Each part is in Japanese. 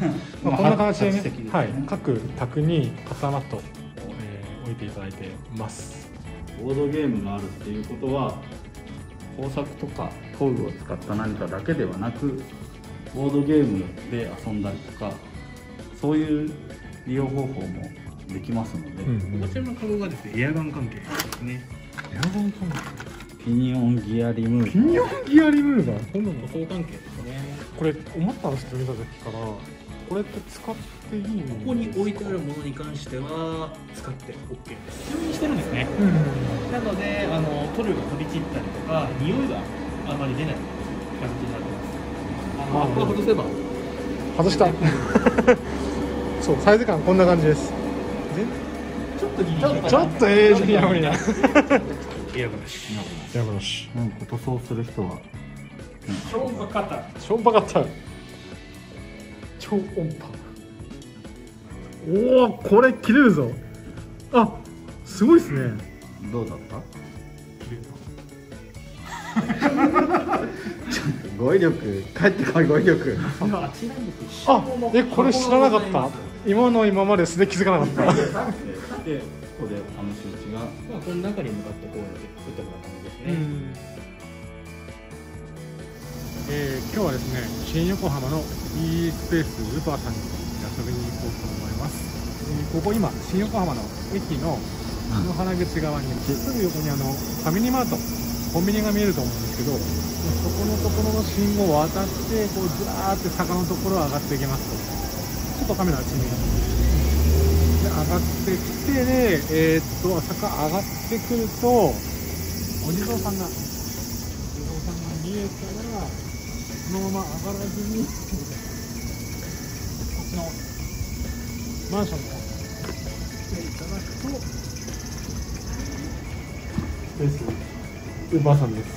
まあこんな形でね、はい、各卓にカターマットを、置いていただいてます。 ボードゲームがあるっていうことは工作とか工具を使った何かだけではなく、ボードゲームで遊んだりとか、そういう利用方法もできますので、 こちらのカゴがですね、エアガン関係ですね。 エアガン関係、 ピニオンギアリムーバー、 ピニオンギアリムーバー、こんなの塗装関係ですね。 これ思ったんですけど、見た時からこれって使っていいの？ ここに置いてあるものに関しては使って OK です。強にしてるんですね。なので塗料が飛び散ったりとか匂いがあまり出ない感じになってます。これ外せば外したそう、サイズ感こんな感じです。 ちょっとギリギリちょっと無理な無理なエアブラシエアブラシ、 塗装する人は超音波カッター、 超音波カッター、超音波、おお、これ切れるぞ。あ、すごいですね。 どうだった？語彙力、帰ってこい語彙力。 あ、これ知らなかった。今まで素で気づかなかった。 で、ここで試し打ちが、 この中に向かってこうやって打ってもらう感じですね。 今日はですね、新横浜の E スペースウーパーさんに遊びに行こうと思います。ここ今新横浜の駅の篠原口側にすぐ横にファミリーマート、コンビニが見えると思うんですけど、そこのところの信号を渡ってこうずらーって坂のところを上がっていきますと、ちょっとカメラあっちにで上がってきて、で坂上がってくるとお地蔵さんが見えたら、そのまま上がらずにこっちのマンションの方に来ていただくとスペースウーバーさんです。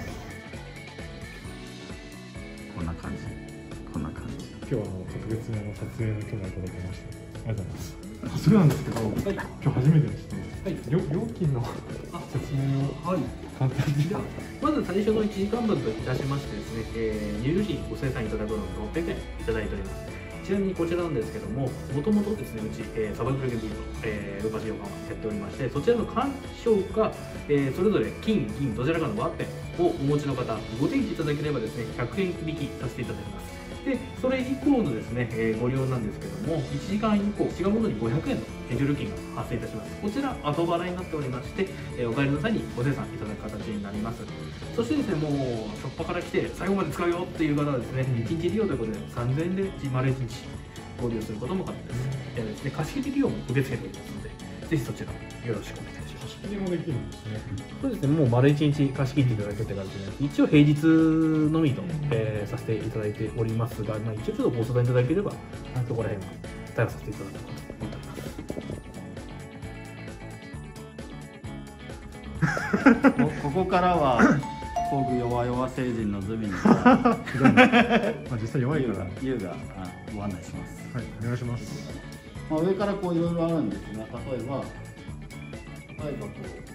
こんな感じ、こんな感じ。 今日は特別に撮影の許可をいただきましてありがとうございます。それなんですけど、今日初めてでして、料金の説明を簡単に。 まず最初の1時間分といたしましてですね、入場費ご精算いただくので600円いただいております。ちなみにこちらなんですけども、もともとですね、うち、サバイバルゲームビート、ルーパシー横浜やっておりまして、そちらの鑑賞か、それぞれ金、銀、どちらかのワッペンをお持ちの方、ご提示いただければですね、100円引きさせていただきます。で、それ以降のですね、ご利用なんですけども、1時間以降、違うものに500円の入場料金が発生いたします。こちら、後払いになっておりまして、お帰りの際にご精算いただく形になります。そしてですね、もう、初っ端から来て、最後まで使うよっていう方はですね、1日利用ということで、3000円で丸1日ご利用することも可能です。でですね、貸し切り利用も受け付けておりますので、ぜひそちらよろしくお願いします。 貸し切りもできるんですね。 そうですね、もう丸1日貸し切っていただけるという形で、一応平日のみと、させていただいておりますが、一応ちょっとご相談いただければ、そこら辺は対応させていただこうと思っております。ここからは工具弱々星人のズミに実際弱いからユウがご案内します。 はい、お願いします。 上からこういろいろあるんですが、例えばこ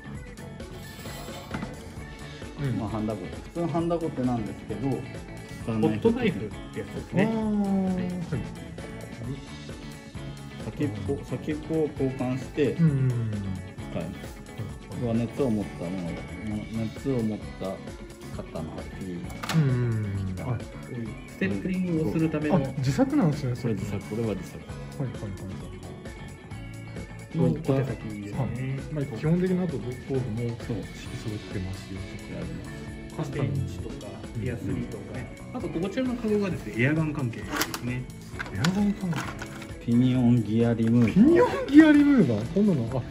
う、ハンダゴテ、普通のハンダゴテなんですけど、ホットナイフってやつですね。 先っぽを交換して使えます。これは熱を持ったもの、熱を持ったカッターの切りステップリングをするための自作なんですね。 これ自作、これは自作。 の小手先ですね。 基本的な工具も色揃ってますよ。 カスペンチとかエアスリーとか、あとこちらのカゴがですね、エアガン関係ですね。 エアガン関係。 ピニオンギアリムーバー。 ピニオンギアリムーバー。こんなのこの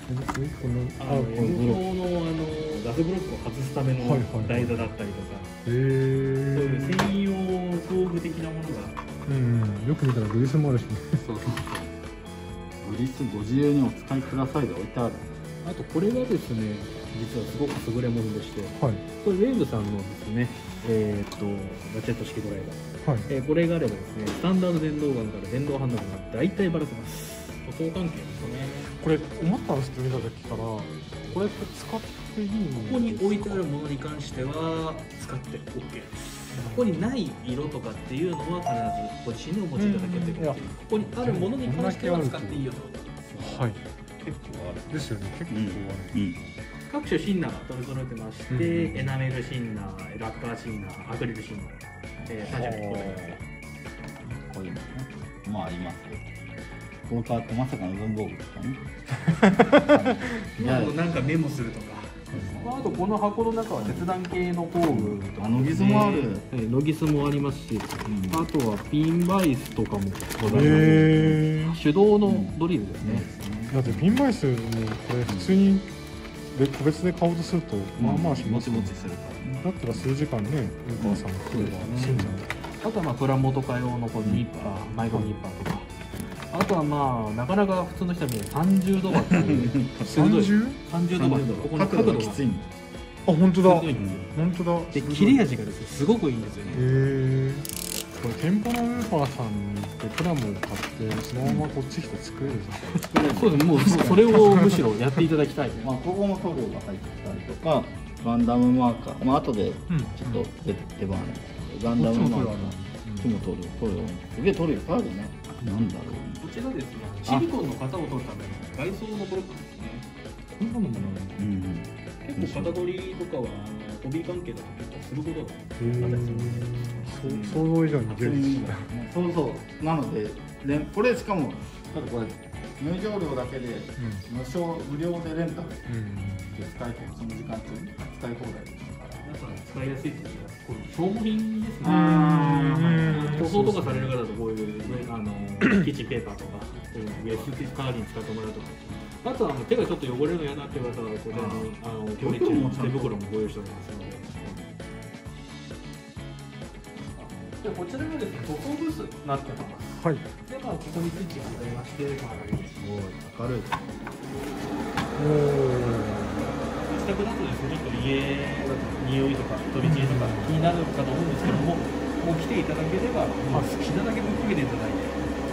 ガスブロックを外すための台座だったりとか、そういう専用道具的なものが。 よく見たらグリスもあるしね。 そう。グリスご自由にお使いくださいで置いてある。 あとこれがですね、実はすごく優れものでして、これウェーブさんのですね、ラチェット式ドライバー、これがあればですね、スタンダード電動ガンから電動ハンダルが大体ばらせます。塗装関係ですね。 これ思ったんですけど、見た時からこれって使っていいの？ ここに置いてあるものに関しては使って OK です。 ここにない色とかっていうのは必ずご自身でお持ちいただけてるっていう、ここにあるものに関しては使っていいよと。 はい。 結構あるですよね。結構ある。 各種シンナーが取り揃えてまして、エナメルシンナー、ラッカーシンナー、アクリルシンナー、3種類ございます。 こういうのね、まあありますよ。このカートまさかの文房具とかね。 あとなんかメモするとか。あとこの箱の中は切断系の工具とか、 ノギスもある。 ノギスもありますし、あとはピンバイスとかもございます。手動のドリルですね。 だってピンバイスもこれ普通に個別で買おうとするとまあまあします。 もちもちするからね。 だったら数時間ね、お母さん来れば済んじゃう。 あとはまあプラモとか用のこのニッパー、マイクロニッパーとか。あとはまあなかなか普通の人は見え30度バット30度バット、ここの角度がきついの。 あ、本当だ。 鋭いんですよ。 本当だ。 で切れ味がですねすごくいいんですよね。 へえ。これ店舗のウーパーさんに行ってプラモを買ってそのままこっち来て作れるぞ。 そうです。もうそれをむしろやっていただきたい。 まあここも塗料が入ってたりとか、ガンダムマーカー、まあ後でちょっと出番あるんですけど、ガンダムマーカー、こっちも塗料、すげえ塗料いっぱいあるね。なんだろう。 こちらですね、シリコンの型を取るための外装のブロックですね。こんなのも結構型取りとかはホビー関係だと結構することがあったりするので、 想像以上に充実した。 そうそう。なので、これしかもただこれ入場料だけで無料でレンタルで使いその時間中に使い放題ですから。 皆さん使いやすいというか、これ消耗品ですね。塗装とかされる方だとこういうキッチンペーパーとか、ウエスティカーに使ってもらうとか。あとは手がちょっと汚れるの嫌だっていう方はこちらに強烈な手袋もご用意しておりますので。でこちらがですね、塗装ブースになっております。 はい。 でここにスイッチがございまして、すごい明るい。自宅だとですね、ちょっと家だと匂いとか飛び散りとか気になるかと思うんですけども、もう来ていただければ、好きなだけぶっかけていただいて、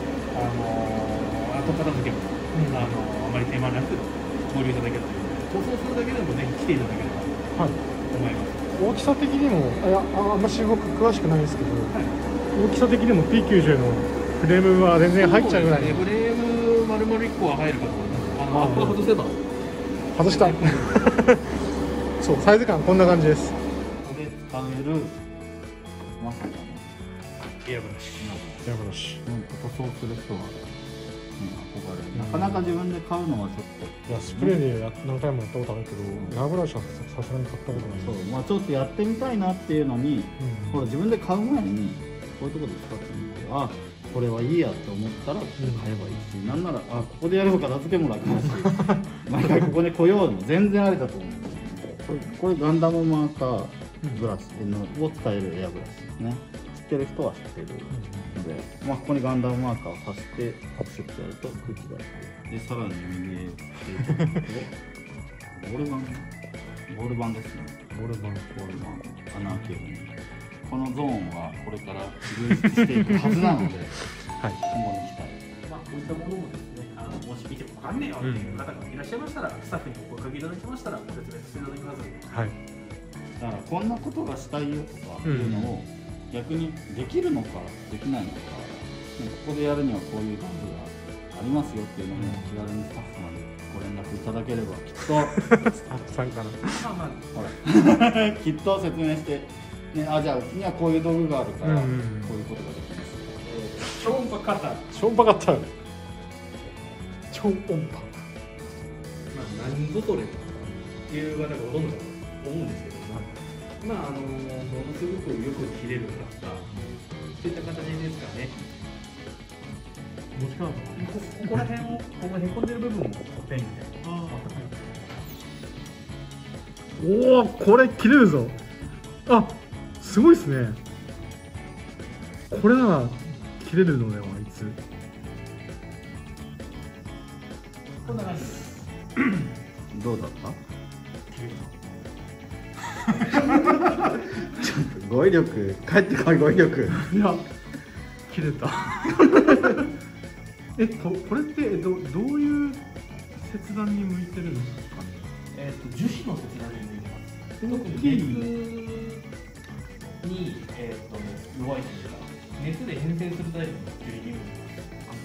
後片付けもあまり手間なくご利用いただけるということで、塗装するだけでもぜひ来ていただければと思います。 大きさ的にもあんまし僕詳しくないんですけど、大きさ的にも P90 のフレームは全然入っちゃうぐらい。 フレーム丸々1個は入るかと思います。アップが外せば外したそうサイズ感こんな感じです。 ここで使えるまさかのエアブラシ。 エアブラシ。 塗装する人は憧れる。なかなか自分で買うのはちょっと。 いやスプレーで何回もやったことあるけど、エアブラシはさすがに買ったことない。 そう、まあちょっとやってみたいなっていうのに、ほら自分で買う前にこういうところで使ってみて、あ、これはいいやって思ったら買えばいいし、なんならここでやれば片付けも楽だし、毎回ここで来ようでも全然ありだと思う。これガンダムマーカーブラシを使えるエアブラシですね。知ってる人は知ってるので、まあここにガンダムマーカーを挿してシュッとやると空気がで、さらに右へボール板ですね。ボール板穴開ける。このゾーンはこれから充実していくはずなので、はい、今後に期待。 まあこういったものもですね、もし見てもわかんねえよっていう方がいらっしゃいましたら、スタッフにお声かけいただきましたらご説明させていただきます。 はい。 だからこんなことがしたいよとかいうのを逆にできるのかできないのか、ここでやるにはこういう道具がありますよっていうのを気軽にスタッフまでご連絡いただければきっとスタッフさんかな。 ほらきっと説明して、ね、じゃあうちにはこういう道具があるからこういうことができます。 超音波カッター。 超音波カッター。超音波。 まあ何ぞそれという方がほとんどだと思うんですけども、まあものすごくよく切れるカッター、そういった形ですかね。もしくはここら辺をこのへこんでる部分をペンで。 おお、これ切れるぞ。あ、すごいですね。これなら切れるのではあいつ。 こんな感じです。 どうだった？ちょっと語彙力、帰ってこい語彙力。 いや、切れた。これってどういう切断に向いてるんですかね。 樹脂の切断に向いてます。特にに、弱いというか、熱で変性するタイプの樹液になります。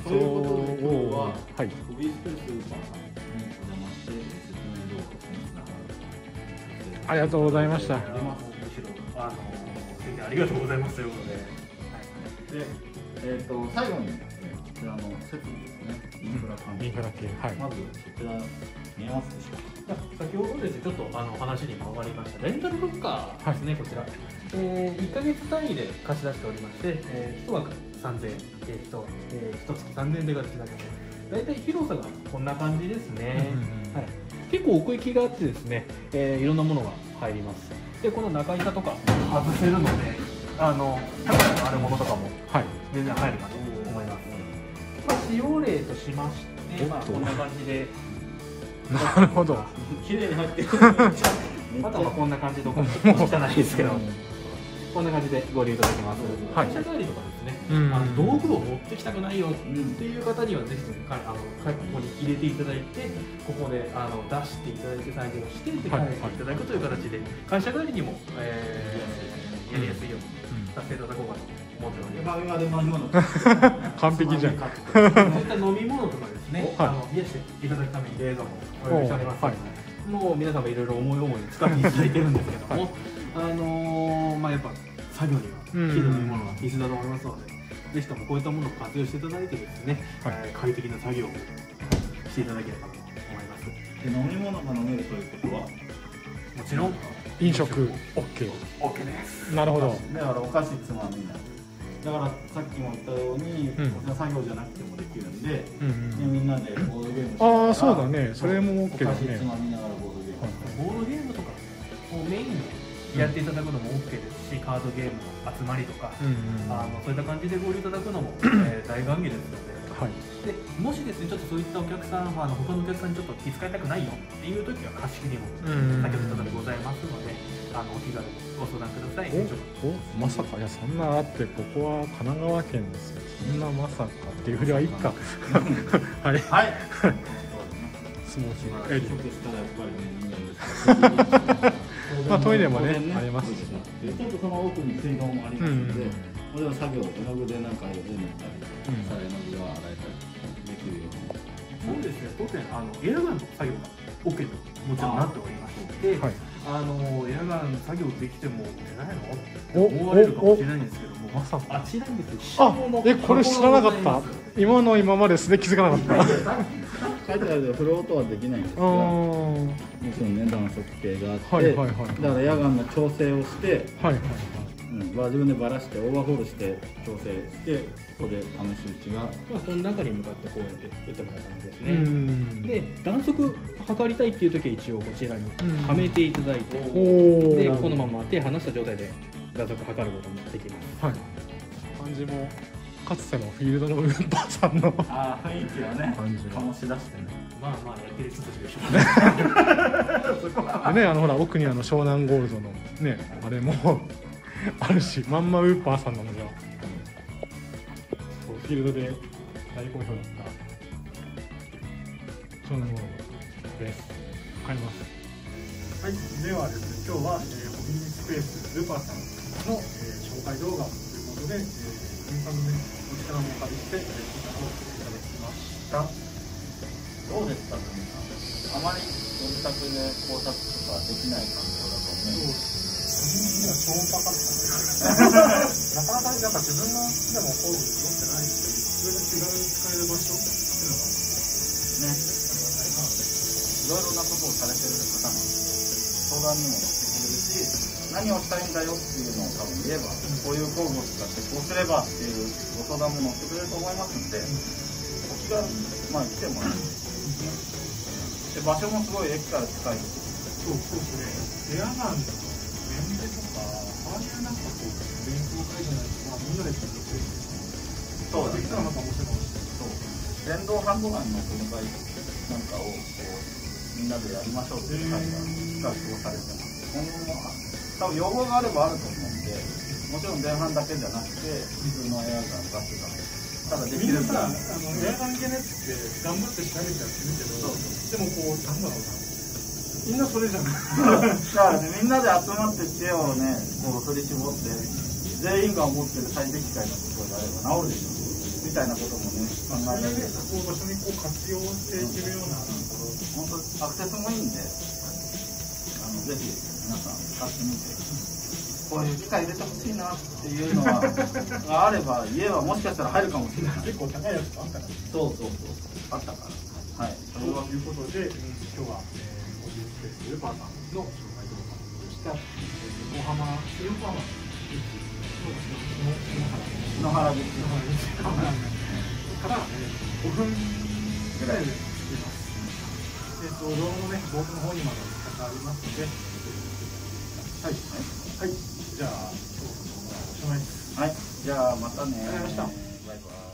ということで、今日は、 はい、 ホビースペーススーパーさんにお邪魔して、説明動画をしながら、 ありがとうございました。 むしろ、ありがとうございますということで、 最後に、こちらの設備ですね、インフラ関係。 インフラ系、はい。 まず、そちら、見えますでしょうか。 先ほどですね、ちょっと話にも上がりました、レンタルブッカーですね、こちら。1ヶ月単位で貸し出しておりまして、1枠3000円、1月3000円で貸し出して、大体広さがこんな感じですね。はい、結構奥行きがあってですね、いろんなものが入ります。で、この中板とか外せるので、高さのあるものとかも全然入るかと思います。使用例としまして、こんな感じで。 なるほど。 綺麗に入ってる。 あとはこんな感じとか汚いですけど、こんな感じでご利用いただけます。会社帰りとかですね、道具を持ってきたくないよっていう方にはぜひここに入れていただいて、ここで出していただいて作業して帰っていただくという形で、会社帰りにもやりやすいようにさせていただこうかと思っております。 完璧じゃん。 そういった飲み物とかですね、冷やしていただくために冷蔵庫をご用意しております。もう皆さんもいろいろ思い思いに使っていただいてるんですけども、やっぱ作業には火の飲み物が必須だと思いますので、ぜひともこういったものを活用していただいてですね、快適な作業をしていただければと思います。 で、飲み物が飲めるということは、 もちろん飲食 OK です。 なるほど。 だからお菓子つまみになる。だからさっきも言ったように、作業じゃなくてもできるんで、みんなでボードゲームして、 ああそうだね、それも OK ですね。 お菓子つまみながらボードゲーム、 ボードゲームとかをメインでやっていただくのも OK ですし、カードゲームの集まりとか、そういった感じでご利用いただくのも大歓迎ですので。でもしですね、ちょっとそういったお客さん、他のお客さんにちょっと気遣いたくないよっていう時は貸し切りも先ほどございますので、お気軽にご相談ください。 まさか、いやそんなあって、ここは神奈川県ですよ。そんなまさかっていうふりはいいか。はい。はい。スモーキングエリア。トイレもねありますし、 ちょっとその奥に水道もありますので、これは作業、絵の具でなんか絵塗ったり、さら絵の具が洗えたりできるように。 そうですね、当店エアガンの作業が OK ともちろんなっておりまして、エアガン作業できても出ないのって思われるかもしれないんですけども、 まさかあちらにですね、 これ知らなかった。今まですね気づかなかった。 書いてあるけど振る音はできないんですが、もちろんね、暖色系があって、だからエアガンの調整をして、自分でばらしてオーバーホールして調整して、ここで試し打ちが、 この中に向かってこうやって打ってもらう感じですね。で、弾速測りたいっていう時は一応こちらにはめていただいて、でこのまま手離した状態で弾速測ることもできます。 感じもかつてのフィールドのウーパーさんの雰囲気はね、醸し出してね。 まあやってる人たちでしょうね。 でね、ほら奥に湘南ゴールドのね、あれもあるし、まんまウーパーさんなのがフィールドで大好評だった湘南ゴールドです。買います。はい、ではですね、今日はホビースペースウーパーさんの紹介動画ということで、インスタのね、こちらもお借りしていただきました。 どうですか、皆さん。あまりご自宅で工作とかできない環境だと思います。 自分は超高かったね。なかなかなんか自分の好きなもの工具持ってないし、それで気軽に使える場所っていうのがね、いろいろなことをされてる方なんで、相談にも乗ってくれるし、何をしたいんだよっていうのを多分言えば、こういう工具を使ってこうすればっていうご相談も乗ってくれると思いますので、お気軽に来てもらえる。で、場所もすごい駅から近い。 そうですね。エアガンとかメンテとか、ああいうなんかこう勉強会じゃないと、みんなでやってる。そうできたらなんか面白いかもしれない。 電動ハンドガンの分解なんかをこうみんなでやりましょうっていう会が企画をされてます。今後も多分要望があればあると思うんで、もちろん電販だけじゃなくて普通のエアガン、ガスガン、ただできるみんなさ、エアガン系のやつって頑張って調べたりするけど、でもこうなんだろうな、 みんなそれじゃない。 だからね、みんなで集まって知恵をね、こう振り絞って、全員が思ってる最適解のことであれば治るでしょみたいなこともね、考えられる。 こう場所にこう活用していけるようなところ、 本当アクセスもいいんで、ぜひ皆さん使ってみて、こういう機械入れてほしいなっていうのはがあれば、家はもしかしたら入るかもしれない。 結構高いやつあったから。 そうあったから。はい。 ということで、今日は、オーディオスペースルーパーさんの紹介動画でした。横浜篠原口から5分ぐらいで着きます。動画のね、冒頭の方にまでありますので、はい。じゃあ、今日の動画はおしまいです。 はい。じゃあ、またね。 ありがとうございました。 バイバイ。